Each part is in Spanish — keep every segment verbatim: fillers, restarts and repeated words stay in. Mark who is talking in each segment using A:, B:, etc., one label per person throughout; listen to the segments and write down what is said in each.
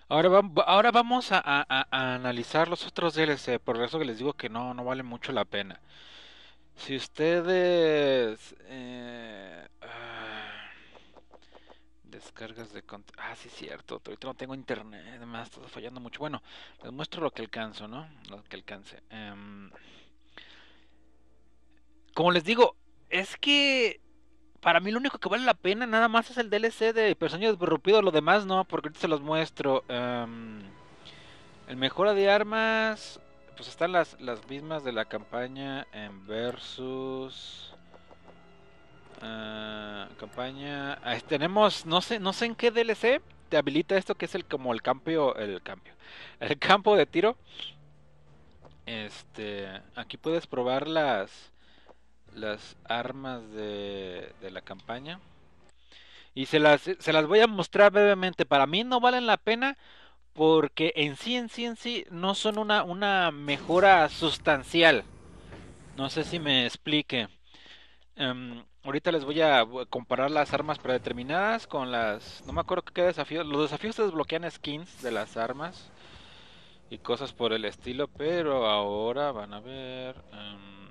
A: Ahora, vam- ahora vamos a, a- a- a analizar los otros D L C, por eso que les digo que no, no vale mucho la pena. Si ustedes... eh, ah, descargas de contenido... Ah, sí, cierto, ahorita no tengo internet, además está fallando mucho. Bueno, les muestro lo que alcanzo, ¿no? Lo que alcance. Em, como les digo, es que para mí lo único que vale la pena nada más es el D L C de Personajes Disruptidos, lo demás no, porque ahorita se los muestro. Em, el mejora de armas, pues están las, las mismas de la campaña en versus... ah, campaña... ah, tenemos, no sé, no sé en qué D L C te habilita esto que es el como el cambio, el cambio, el campo de tiro. Este, aquí puedes probar las las armas de, de la campaña. Y se las, se las voy a mostrar brevemente. Para mí no valen la pena porque en sí, en sí, en sí, no son una, una mejora sustancial. No sé si me explique. Um, ahorita les voy a comparar las armas predeterminadas con las... No me acuerdo qué desafíos... Los desafíos se desbloquean skins de las armas y cosas por el estilo, pero ahora van a ver... Um,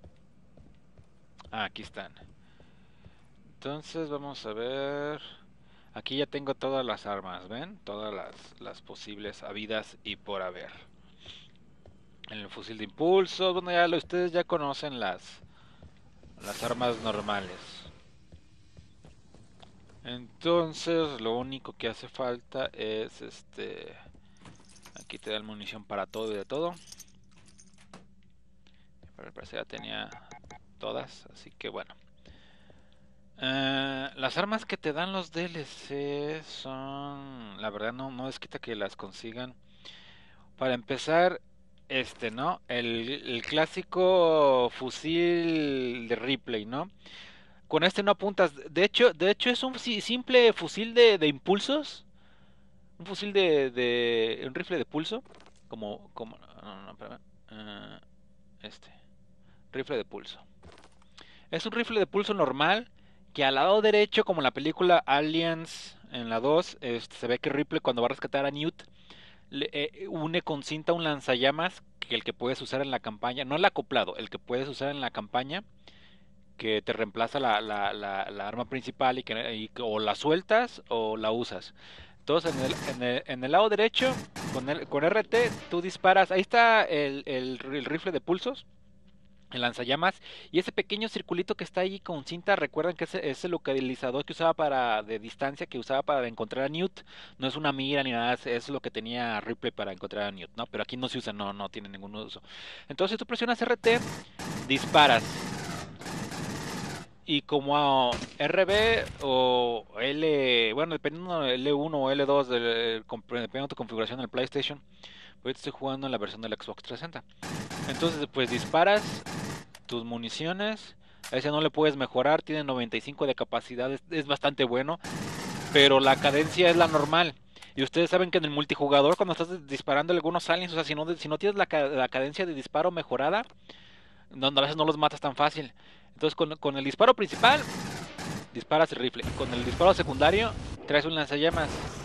A: ah, aquí están. Entonces vamos a ver... Aquí ya tengo todas las armas, ¿ven? Todas las, las posibles habidas y por haber. En el fusil de impulso, bueno, ya lo, ustedes ya conocen las, las armas normales. Entonces, lo único que hace falta es este... Aquí te dan munición para todo y de todo. Pero al parecer ya tenía todas, así que bueno. Eh, las armas que te dan los D L C son... La verdad no, no es quita que las consigan. Para empezar, este, ¿no? El, el clásico fusil de Ripley, ¿no? Con este no apuntas. De hecho, de hecho es un si- simple fusil de, de impulsos. Un fusil de, de... Un rifle de pulso. Como... como no, no, no, espérame. Eh, este. Rifle de pulso. Es un rifle de pulso normal que al lado derecho, como en la película Aliens en la dos, este, se ve que Ripley cuando va a rescatar a Newt le, eh, une con cinta un lanzallamas que el que puedes usar en la campaña, no el acoplado, el que puedes usar en la campaña que te reemplaza la, la, la, la arma principal y que y, o la sueltas o la usas. Entonces en el, en el, en el lado derecho con, el, con R T tú disparas, ahí está el, el, el rifle de pulsos, el lanzallamas, y ese pequeño circulito que está ahí con cinta, recuerden que ese es el localizador que usaba para de distancia, que usaba para encontrar a Newt. No es una mira ni nada, es lo que tenía Ripley para encontrar a Newt, ¿no? Pero aquí no se usa, no, no tiene ningún uso. Entonces tú presionas R T, disparas. Y como R B o L, bueno, dependiendo de L uno o L dos, de, dependiendo de tu configuración en el PlayStation, ahorita estoy jugando en la versión del Xbox trescientos sesenta. Entonces, pues disparas tus municiones. A ese no le puedes mejorar, tiene noventa y cinco de capacidad, es, es bastante bueno, pero la cadencia es la normal. Y ustedes saben que en el multijugador, cuando estás disparando algunos aliens, o sea, si no, si no tienes la, la cadencia de disparo mejorada, no, a veces no los matas tan fácil. Entonces, con, con el disparo principal, disparas el rifle. Con el disparo secundario, traes un lanzallamas.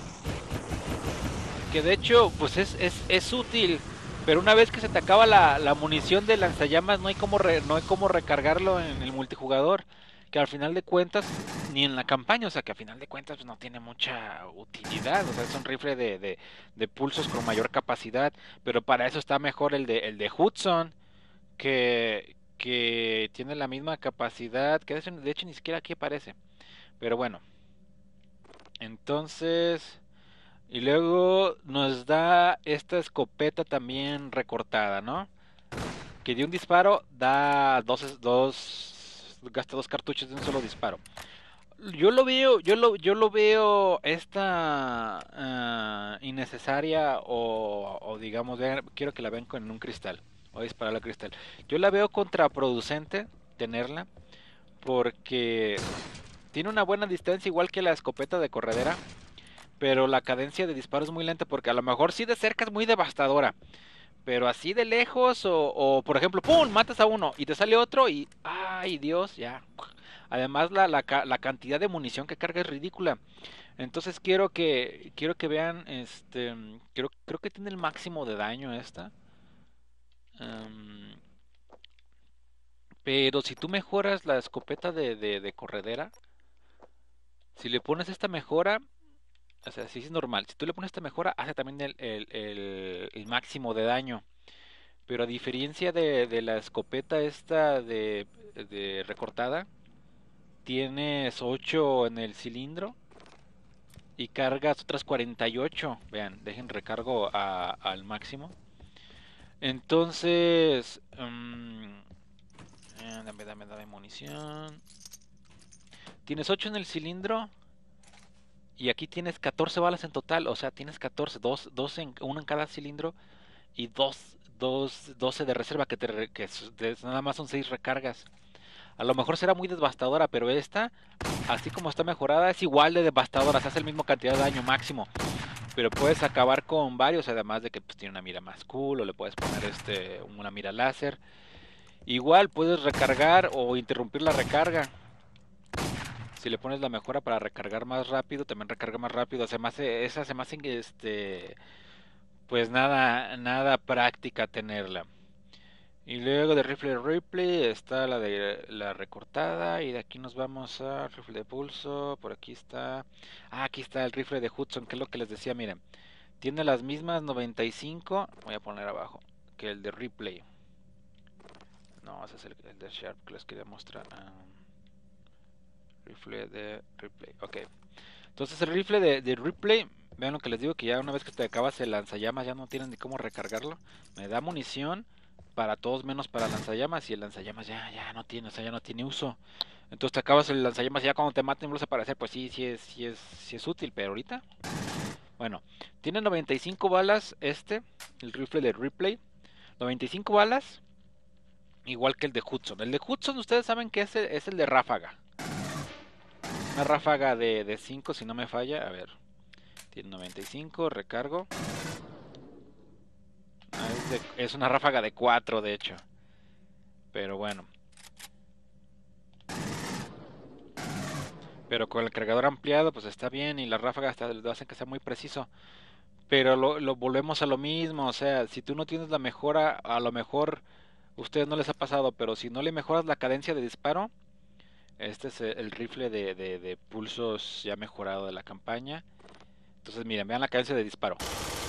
A: Que de hecho, pues es, es, es útil. Pero una vez que se te acaba la, la munición de lanzallamas, no hay como re, no hay como recargarlo en el multijugador. Que al final de cuentas, ni en la campaña, o sea que al final de cuentas pues, no tiene mucha utilidad. O sea, es un rifle de, de, de pulsos con mayor capacidad. Pero para eso está mejor el de, el de Hudson, que, que tiene la misma capacidad. Que de hecho, de hecho ni siquiera aquí aparece. Pero bueno, entonces... Y luego nos da esta escopeta también recortada, ¿no? Que de un disparo da dos, dos, gasta dos cartuchos de un solo disparo. Yo lo veo, yo lo, yo lo veo esta uh, innecesaria o, o digamos, vean, quiero que la vean con un cristal. Voy a disparar al cristal. Yo la veo contraproducente tenerla porque tiene una buena distancia igual que la escopeta de corredera, pero la cadencia de disparo es muy lenta porque a lo mejor sí de cerca es muy devastadora, pero así de lejos o, o por ejemplo, ¡pum! Matas a uno y te sale otro y ¡ay Dios! Ya. Además la, la, la cantidad de munición que carga es ridícula. Entonces quiero que quiero que vean, este, creo, creo que tiene el máximo de daño esta. Em, pero si tú mejoras la escopeta de, de, de corredera, si le pones esta mejora, o sea, si es normal, si tú le pones esta mejora, hace también el, el, el- el máximo de daño. Pero a diferencia de, de la escopeta esta de, de recortada, tienes ocho en el cilindro y cargas otras cuarenta y ocho. Vean, dejen recargo a- al máximo. Entonces, mm, eh, dame, dame, dame munición. Tienes ocho en el cilindro y aquí tienes catorce balas en total. O sea, tienes catorce, dos, dos en, uno en cada cilindro y dos, dos, doce de reserva que, te, re- que es- de- nada más son seis recargas. A lo mejor será muy devastadora, pero esta, así como está mejorada, es igual de devastadora. Se hace la misma cantidad de daño máximo. Pero puedes acabar con varios, además de que pues, tiene una mira más cool, o le puedes poner este una mira láser. Igual puedes recargar o interrumpir la recarga. Si le pones la mejora para recargar más rápido, también recarga más rápido. Se me hace, esa se me hace este, pues nada, nada práctica tenerla. Y luego de rifle Ripley está la de la recortada. Y de aquí nos vamos a rifle de pulso. Por aquí está. Ah, aquí está el rifle de Hudson, que es lo que les decía, miren. Tiene las mismas noventa y cinco. Voy a poner abajo. Que el de Ripley. No, ese es el, el de Sharp que les quería mostrar. Um, rifle de Ripley. Ok. Entonces el rifle de, de Ripley. Vean lo que les digo, que ya una vez que te acabas el lanzallamas ya no tienes ni cómo recargarlo. Me da munición para todos menos para lanzallamas. Y el lanzallamas ya, ya no tiene, o sea, ya no tiene uso. Entonces te acabas el lanzallamas y ya cuando te maten vuelves a aparecer. Pues sí, sí es, sí es, sí es útil, pero ahorita. Bueno, tiene noventa y cinco balas este, el rifle de Ripley. noventa y cinco balas, igual que el de Hudson. El de Hudson ustedes saben que es el, es el de ráfaga. Una ráfaga de, de cinco si no me falla. A ver, tiene noventa y cinco, recargo. Ah, es, de, es una ráfaga de cuatro de hecho. Pero bueno. Pero con el cargador ampliado pues está bien y la ráfaga hasta lo hacen que sea muy preciso. Pero lo, lo volvemos a lo mismo. O sea, si tú no tienes la mejora, a lo mejor a ustedes no les ha pasado, pero si no le mejoras la cadencia de disparo, este es el rifle de, de, de pulsos ya mejorado de la campaña. Entonces miren, vean la cadencia de disparo.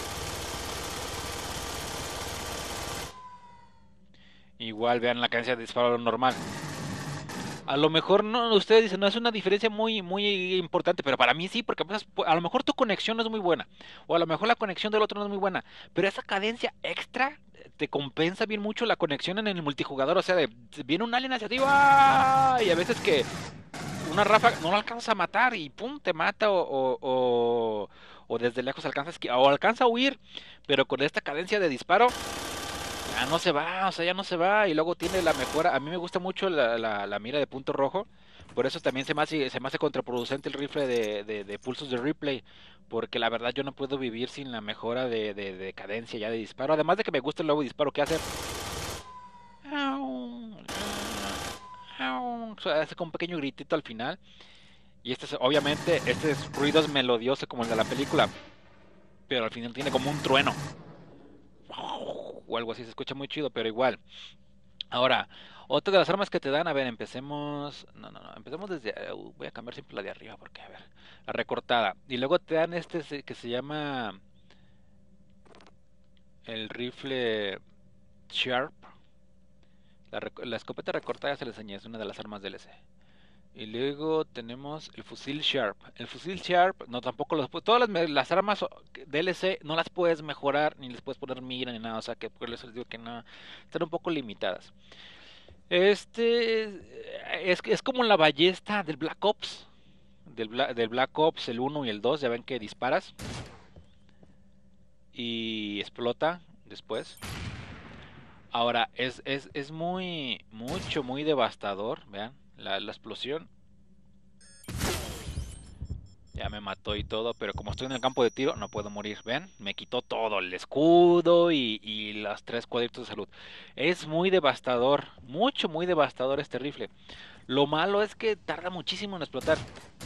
A: Igual vean la cadencia de disparo normal. A lo mejor no, ustedes dicen, no es una diferencia muy, muy importante, pero para mí sí, porque pues, a lo mejor tu conexión no es muy buena, o a lo mejor la conexión del otro no es muy buena, pero esa cadencia extra te compensa bien mucho la conexión en el multijugador, o sea, de, viene un alien hacia ti, ¡ah! Y a veces que una ráfaga no lo alcanzas a matar y pum, te mata, o, o, o, o desde lejos alcanzas, o alcanza a huir, pero con esta cadencia de disparo ya no se va, o sea, ya no se va. Y luego tiene la mejora. A mí me gusta mucho la, la, la mira de punto rojo. Por eso también se me hace, se me hace contraproducente el rifle de, de, de pulsos de replay. Porque la verdad yo no puedo vivir sin la mejora de, de, de cadencia ya de disparo. Además de que me gusta el nuevo disparo que hace. O sea, hace con un pequeño gritito al final. Y este es, obviamente, este es ruido es melodioso como el de la película. Pero al final tiene como un trueno. O algo así, se escucha muy chido, pero igual. Ahora, otra de las armas que te dan, a ver, empecemos. No, no, no, empecemos desde. Uh, voy a cambiar siempre la de arriba porque, a ver, la recortada. Y luego te dan este que se llama el rifle Sharp. La, la escopeta recortada ya se les enseñé, es una de las armas D L C. Y luego tenemos el fusil Sharp. El fusil Sharp, no tampoco los todas las, las armas D L C no las puedes mejorar, ni les puedes poner mira ni nada, o sea que por eso les digo que no, están un poco limitadas. Este es, es como la ballesta del Black Ops. Del, Bla, del Black Ops, el uno y el dos, ya ven que disparas y explota después. Ahora, es, es, es muy, mucho, muy devastador, vean, la, la explosión. Ya me mató y todo, pero como estoy en el campo de tiro, no puedo morir. ¿Ven? Me quitó todo, el escudo y, y los tres cuadritos de salud. Es muy devastador, mucho, muy devastador este rifle. Lo malo es que tarda muchísimo en explotar.